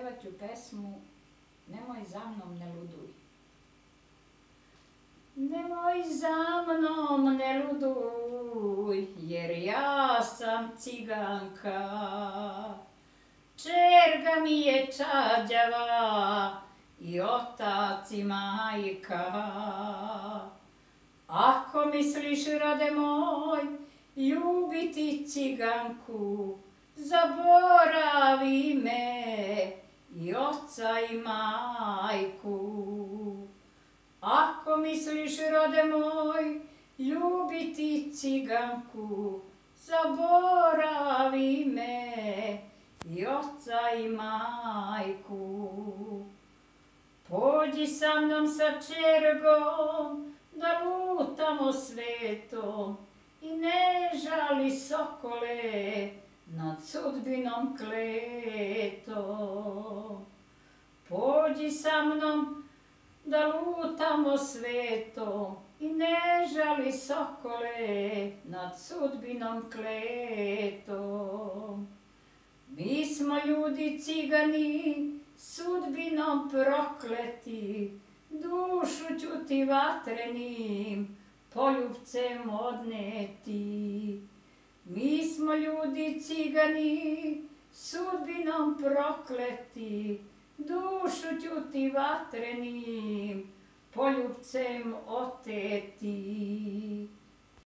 pevat ću pesmu Nemoj za mnom ne luduj. Nemoj za mnom ne luduj, jer ja sam ciganka. Čerga mi je čađava i otac i majka. Ako misliš, rode moj, ljubiti ciganku, zaboravi me i oca i majku. Ako misliš, rode moj, ljubiti ciganku, zaboravi me i oca i majku. Pođi sa mnom sa čergom, da lutamo svetom i ne žali sokole nad sudbinom kletom. Pođi sa mnom da lutamo svetom i ne žali sokole nad sudbinom kletom. Mi smo ljudi cigani, sudbinom prokleti, dušu ću ti vatrenim poljubcem odneti. Mi smo ljudi cigani, sudbinom prokleti, dušu ću ti vatrenim poljubcem oteti.